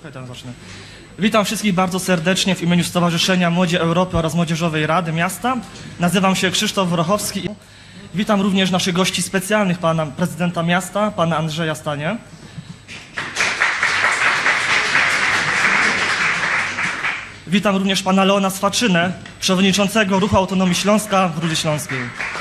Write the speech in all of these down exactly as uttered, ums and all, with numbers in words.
Okej, teraz zacznę. Witam wszystkich bardzo serdecznie w imieniu Stowarzyszenia Młodzi Europy oraz Młodzieżowej Rady Miasta. Nazywam się Krzysztof Wrochowski. Witam również naszych gości specjalnych, pana prezydenta miasta, pana Andrzeja Stanie. Witam również pana Leona Swaczynę, przewodniczącego Ruchu Autonomii Śląska w Rudzie Śląskiej.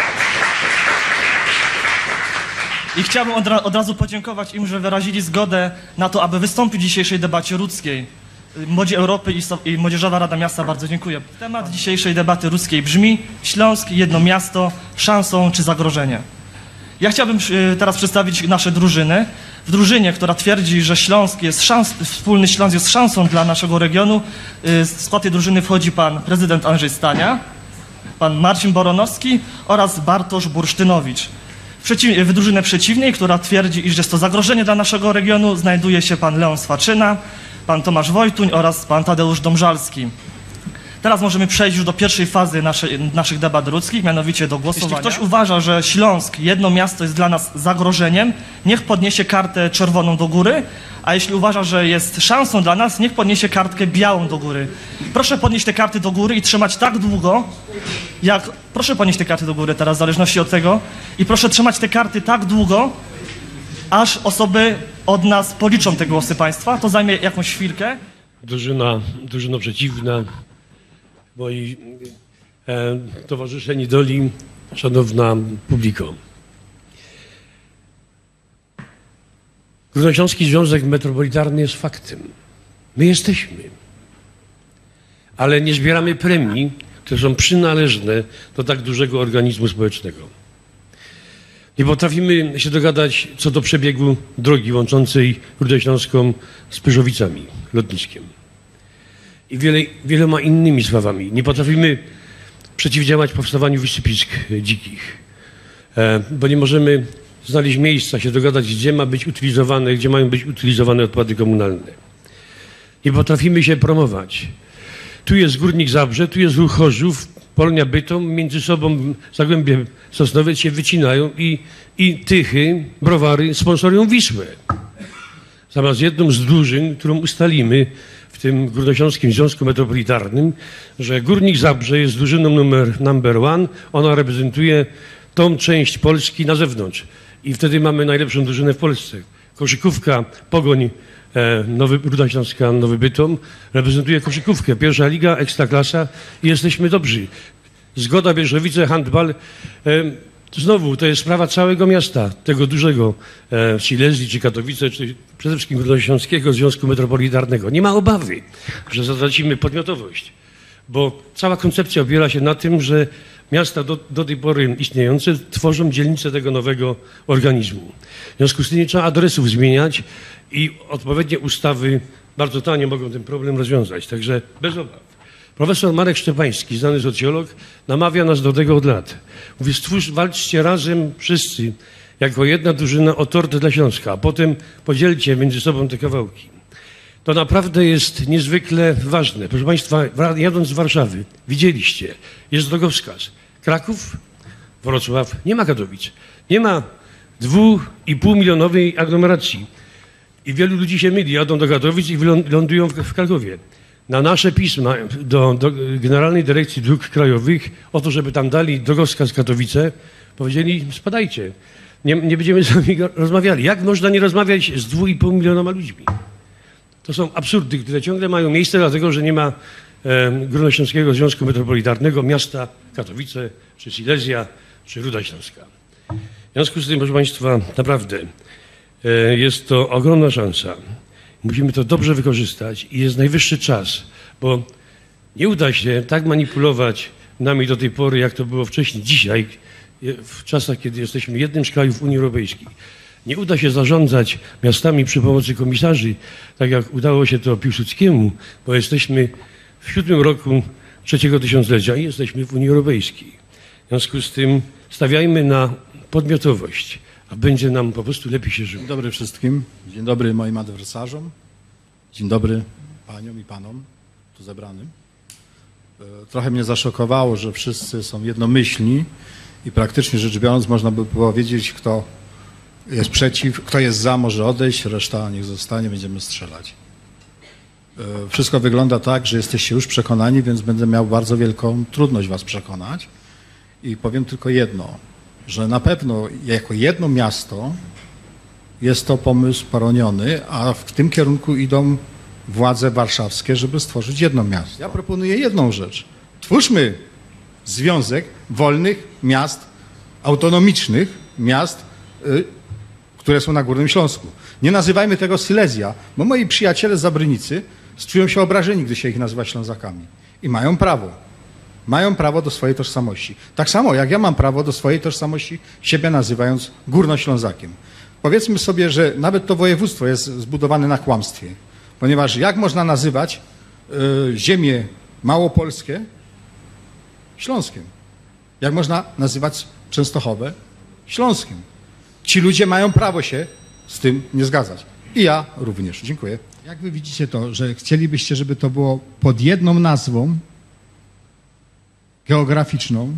I chciałbym od, ra od razu podziękować im, że wyrazili zgodę na to, aby wystąpić w dzisiejszej debacie rudzkiej. Młodzi Europy i, so i Młodzieżowa Rada Miasta bardzo dziękuję. Temat dzisiejszej debaty rudzkiej brzmi: Śląsk, jedno miasto, szansą czy zagrożenie? Ja chciałbym y, teraz przedstawić nasze drużyny. W drużynie, która twierdzi, że Śląsk jest szans, wspólny Śląsk jest szansą dla naszego regionu, y, w skład tej drużyny wchodzi pan prezydent Andrzej Stania, pan Marcin Boronowski oraz Bartosz Bursztynowicz. W, przeciw, w drużynie przeciwnej, która twierdzi, iż jest to zagrożenie dla naszego regionu, znajduje się pan Leon Swaczyna, pan Tomasz Wojtuń oraz pan Tadeusz Domżalski. Teraz możemy przejść już do pierwszej fazy nasze, naszych debat ludzkich, mianowicie do głosowania. Jeśli ktoś uważa, że Śląsk, jedno miasto, jest dla nas zagrożeniem, niech podniesie kartę czerwoną do góry, a jeśli uważa, że jest szansą dla nas, niech podniesie kartkę białą do góry. Proszę podnieść te karty do góry i trzymać tak długo, jak... Proszę podnieść te karty do góry teraz, w zależności od tego. I proszę trzymać te karty tak długo, aż osoby od nas policzą te głosy państwa. To zajmie jakąś chwilkę. Drużyna, drużyna przeciwna. Moi e, towarzysze idoli, szanowna publiko. Górnośląski Związek Metropolitarny jest faktem. My jesteśmy. Ale nie zbieramy premii, które są przynależne do tak dużego organizmu społecznego. Nie potrafimy się dogadać co do przebiegu drogi łączącej Rudę Śląską z Pyrzowicami, lotniskiem. I wiele, wieloma innymi sprawami. Nie potrafimy przeciwdziałać powstawaniu wysypisk dzikich, e, bo nie możemy znaleźć miejsca, się dogadać, gdzie ma być utylizowane, gdzie mają być utylizowane odpady komunalne. Nie potrafimy się promować. Tu jest Górnik Zabrze, tu jest Ruch Chorzów, Polonia Bytom, między sobą Zagłębie Sosnowiec się wycinają i, i Tychy, Browary sponsorują Wisłę. Zamiast jedną z drużyn, którą ustalimy w tym Górnośląskim Związku Metropolitarnym, że Górnik Zabrze jest drużyną numer number one, ona reprezentuje tą część Polski na zewnątrz. I wtedy mamy najlepszą drużynę w Polsce. Koszykówka, Pogoń, e, Nowy, Ruda Śląska, Nowy Bytom reprezentuje koszykówkę. Pierwsza liga, ekstraklasa i jesteśmy dobrzy. Zgoda, Wierzchowice, handbal. E, Znowu, to jest sprawa całego miasta, tego dużego, e, Silesii, czy Katowice, czy przede wszystkim Górnośląskiego Związku Metropolitarnego. Nie ma obawy, że zatracimy podmiotowość, bo cała koncepcja opiera się na tym, że miasta do, do tej pory istniejące tworzą dzielnice tego nowego organizmu. W związku z tym nie trzeba adresów zmieniać i odpowiednie ustawy bardzo tanio mogą ten problem rozwiązać, także bez obaw. Profesor Marek Szczepański, znany socjolog, namawia nas do tego od lat. Mówi: stwórz, walczcie razem wszyscy, jako jedna drużyna o tortę dla Śląska, a potem podzielcie między sobą te kawałki. To naprawdę jest niezwykle ważne. Proszę Państwa, jadąc z Warszawy, widzieliście, jest drogowskaz. Kraków, Wrocław, nie ma Katowic. Nie ma dwóch i pół milionowej aglomeracji. I wielu ludzi się myli, jadą do Katowic i lądują w Krakowie. Na nasze pisma do, do Generalnej Dyrekcji Dróg Krajowych o to, żeby tam dali drogowskaz Katowice, powiedzieli: spadajcie, nie, nie będziemy z wami rozmawiali. Jak można nie rozmawiać z dwóch i pół milionoma ludźmi? To są absurdy, które ciągle mają miejsce, dlatego że nie ma e, Górnośląskiego Związku Metropolitarnego, miasta Katowice, czy Silesia, czy Ruda Śląska. W związku z tym, proszę Państwa, naprawdę e, jest to ogromna szansa. Musimy to dobrze wykorzystać i jest najwyższy czas, bo nie uda się tak manipulować nami do tej pory, jak to było wcześniej, dzisiaj, w czasach, kiedy jesteśmy jednym z krajów Unii Europejskiej. Nie uda się zarządzać miastami przy pomocy komisarzy, tak jak udało się to Piłsudskiemu, bo jesteśmy w siódmym roku trzeciego tysiąclecia i jesteśmy w Unii Europejskiej. W związku z tym stawiajmy na podmiotowość, a będzie nam po prostu lepiej się żyło. Dzień dobry wszystkim. Dzień dobry moim adwersarzom. Dzień dobry paniom i panom tu zebranym. Trochę mnie zaszokowało, że wszyscy są jednomyślni i praktycznie rzecz biorąc można by powiedzieć, kto jest przeciw, kto jest za, może odejść, reszta niech zostanie, będziemy strzelać. E, Wszystko wygląda tak, że jesteście już przekonani, więc będę miał bardzo wielką trudność was przekonać. I powiem tylko jedno, że na pewno jako jedno miasto jest to pomysł poroniony, a w tym kierunku idą władze warszawskie, żeby stworzyć jedno miasto. Ja proponuję jedną rzecz. Twórzmy Związek Wolnych Miast, Autonomicznych Miast, y, które są na Górnym Śląsku. Nie nazywajmy tego Silesia, bo moi przyjaciele z Zabrynicy czują się obrażeni, gdy się ich nazywa Ślązakami. I mają prawo. Mają prawo do swojej tożsamości. Tak samo jak ja mam prawo do swojej tożsamości, siebie nazywając Górnoślązakiem. Powiedzmy sobie, że nawet to województwo jest zbudowane na kłamstwie. Ponieważ jak można nazywać y, ziemię małopolskie Śląskiem? Jak można nazywać Częstochowę Śląskiem? Ci ludzie mają prawo się z tym nie zgadzać. I ja również. Dziękuję. Jak wy widzicie to, że chcielibyście, żeby to było pod jedną nazwą geograficzną,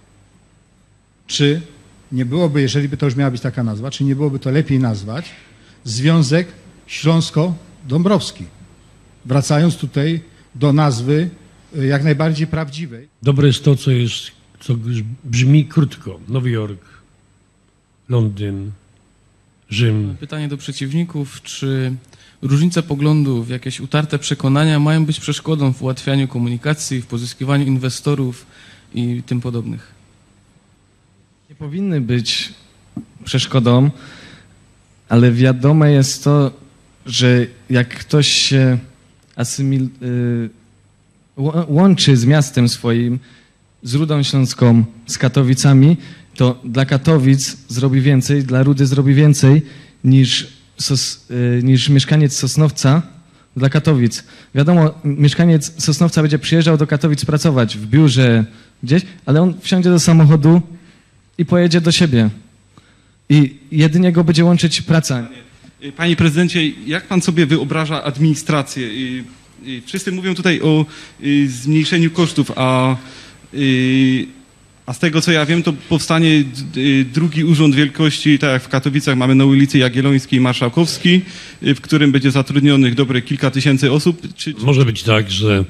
czy nie byłoby, jeżeli by to już miała być taka nazwa, czy nie byłoby to lepiej nazwać Związek Śląsko-Dąbrowski? Wracając tutaj do nazwy y, jak najbardziej prawdziwej. Dobre jest to, co jest, co brzmi krótko. Nowy Jork, Londyn, Rzym. Pytanie do przeciwników, czy różnice poglądów, jakieś utarte przekonania mają być przeszkodą w ułatwianiu komunikacji, w pozyskiwaniu inwestorów i tym podobnych? Nie powinny być przeszkodą, ale wiadome jest to, że jak ktoś się asymil, y, ł- łączy z miastem swoim, z Rudą Śląską, z Katowicami, to dla Katowic zrobi więcej, dla Rudy zrobi więcej niż, sos, y, niż mieszkaniec Sosnowca dla Katowic. Wiadomo, mieszkaniec Sosnowca będzie przyjeżdżał do Katowic pracować w biurze gdzieś, ale on wsiądzie do samochodu i pojedzie do siebie. I jedynie go będzie łączyć praca. Panie prezydencie, jak pan sobie wyobraża administrację? Y, y, Wszyscy mówią tutaj o y, zmniejszeniu kosztów, a, y, a z tego co ja wiem, to powstanie y, drugi urząd wielkości, tak jak w Katowicach mamy na ulicy Jagiellońskiej, Marszałkowskiej, y, w którym będzie zatrudnionych dobre kilka tysięcy osób. Czy, czy... Może być tak, że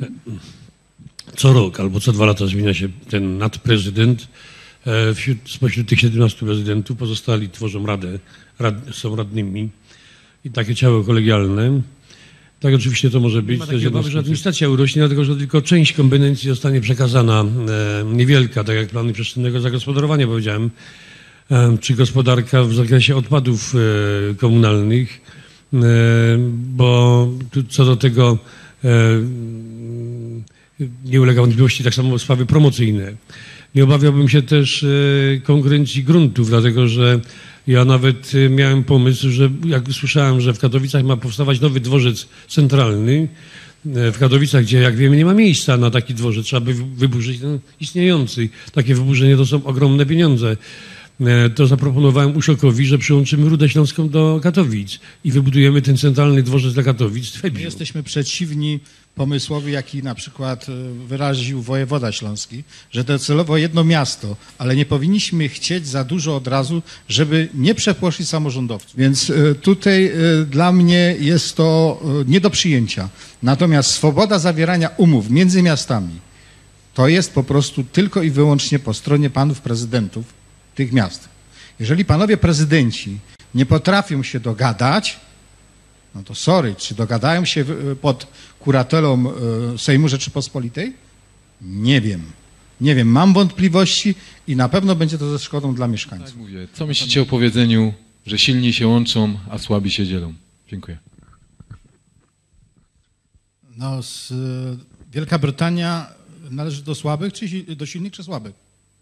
co rok albo co dwa lata zmienia się ten nadprezydent. E, Wśród, spośród tych siedemnastu prezydentów pozostali tworzą radę, rad, są radnymi i takie ciało kolegialne. Tak, oczywiście to może być. Też obawy, że administracja urośnie, dlatego że tylko część kompetencji zostanie przekazana, e, niewielka, tak jak plany przestrzennego zagospodarowania powiedziałem, e, czy gospodarka w zakresie odpadów e, komunalnych, e, bo tu, co do tego e, nie ulega wątpliwości, tak samo sprawy promocyjne. Nie obawiałbym się też e, konkurencji gruntów, dlatego że ja nawet e, miałem pomysł, że jak słyszałem, że w Katowicach ma powstawać nowy dworzec centralny, e, w Katowicach, gdzie jak wiemy nie ma miejsca na taki dworzec, trzeba by wyburzyć ten istniejący. Takie wyburzenie to są ogromne pieniądze. E, to zaproponowałem Uszokowi, że przyłączymy Rudę Śląską do Katowic i wybudujemy ten centralny dworzec dla Katowic w My Febiu. jesteśmy przeciwni pomysłowi, jaki na przykład y, wyraził wojewoda śląski, że to celowo jedno miasto, ale nie powinniśmy chcieć za dużo od razu, żeby nie przepłoszyć samorządowców. Więc y, tutaj y, dla mnie jest to y, nie do przyjęcia. Natomiast swoboda zawierania umów między miastami to jest po prostu tylko i wyłącznie po stronie panów prezydentów tych miast. Jeżeli panowie prezydenci nie potrafią się dogadać, no to sorry, czy dogadają się w- pod kuratelą e, Sejmu Rzeczypospolitej? Nie wiem. Nie wiem, mam wątpliwości i na pewno będzie to ze szkodą dla mieszkańców. Tak mówię. Co myślicie o powiedzeniu, że silni się łączą, a słabi się dzielą? Dziękuję. No, z, e, Wielka Brytania należy do słabych, czy si- do silnych, czy słabych?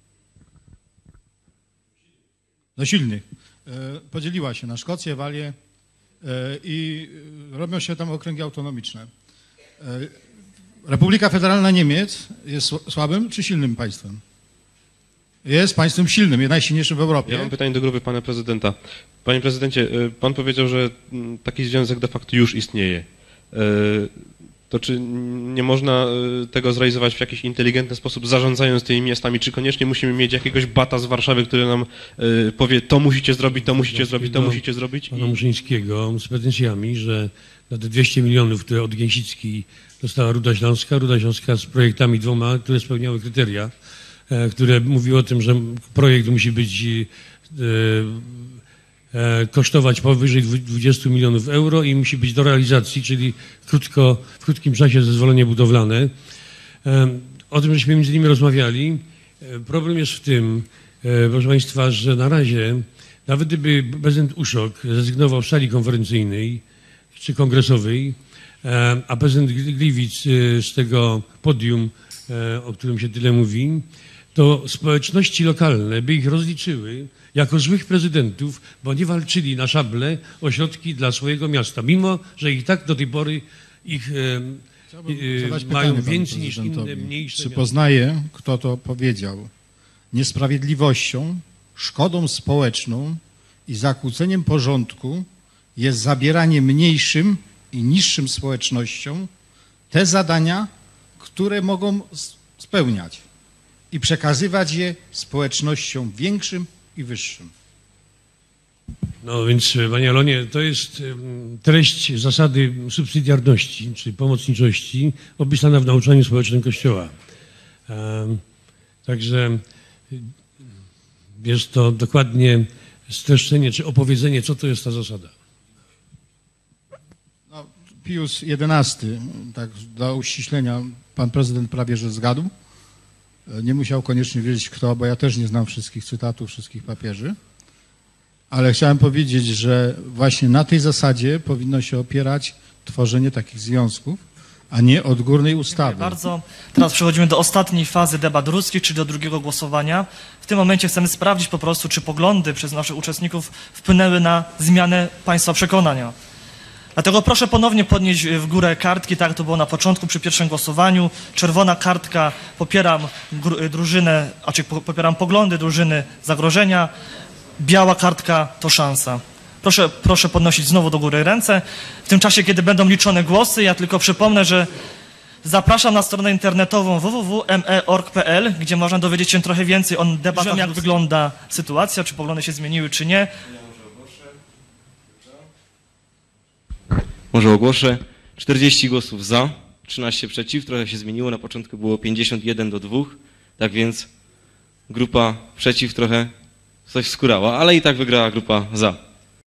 Do silnych. E, Podzieliła się na Szkocję, Walię e, i e, robią się tam okręgi autonomiczne. E, Republika Federalna Niemiec jest sł- słabym czy silnym państwem? Jest państwem silnym, najsilniejszym w Europie. Ja mam pytanie do grupy pana prezydenta. Panie prezydencie, y, pan powiedział, że mm, taki związek de facto już istnieje. Y, to czy nie można y, tego zrealizować w jakiś inteligentny sposób, zarządzając tymi miastami? Czy koniecznie musimy mieć jakiegoś bata z Warszawy, który nam y, powie, to musicie zrobić, to musicie zrobić, to musicie zrobić? Pana Muszyńskiego z pretensjami, że na te dwieście milionów, które od Gęsickiej dostała Ruda Śląska, Ruda Śląska z projektami dwoma, które spełniały kryteria, e, które mówiły o tym, że projekt musi być e, e, kosztować powyżej dwudziestu milionów euro i musi być do realizacji, czyli krótko, w krótkim czasie zezwolenie budowlane. E, o tym żeśmy między innymi rozmawiali. E, problem jest w tym, e, proszę Państwa, że na razie nawet gdyby prezydent Uszok zrezygnował z sali konferencyjnej czy kongresowej, e, a prezydent Gliwic e, z tego podium, e, o którym się tyle mówi, to społeczności lokalne by ich rozliczyły jako złych prezydentów, bo nie walczyli na szable o środki dla swojego miasta, mimo że ich tak do tej pory ich e, e, mają więcej niż inne mniejsze Czy miasta. poznaje, kto to powiedział? Niesprawiedliwością, szkodą społeczną i zakłóceniem porządku jest zabieranie mniejszym i niższym społecznościom te zadania, które mogą spełniać i przekazywać je społecznościom większym i wyższym. No więc, panie Alonie, to jest em, treść zasady subsydiarności, czy pomocniczości, opisana w nauczaniu społecznym Kościoła. Em, także jest to dokładnie streszczenie, czy opowiedzenie, co to jest ta zasada. No, Pius jedenasty, tak dla uściślenia, pan prezydent prawie że zgadł. Nie musiał koniecznie wiedzieć kto, bo ja też nie znam wszystkich cytatów, wszystkich papieży. Ale chciałem powiedzieć, że właśnie na tej zasadzie powinno się opierać tworzenie takich związków, a nie odgórnej ustawy. Dziękuję bardzo. Teraz przechodzimy do ostatniej fazy debat ruskich, czyli do drugiego głosowania. W tym momencie chcemy sprawdzić po prostu, czy poglądy przez naszych uczestników wpłynęły na zmianę państwa przekonania. Dlatego proszę ponownie podnieść w górę kartki, tak jak to było na początku przy pierwszym głosowaniu. Czerwona kartka, popieram drużynę, a czy popieram poglądy drużyny zagrożenia. Biała kartka to szansa. Proszę, proszę podnosić znowu do góry ręce. W tym czasie, kiedy będą liczone głosy, ja tylko przypomnę, że zapraszam na stronę internetową w w w kropka m e kropka org kropka p l, gdzie można dowiedzieć się trochę więcej o debatach, jak wygląda sytuacja, czy poglądy się zmieniły, czy nie. Może ogłoszę. czterdzieści głosów za, trzynaście przeciw, trochę się zmieniło, na początku było pięćdziesiąt jeden do dwóch, tak więc grupa przeciw trochę coś skórała, ale i tak wygrała grupa za.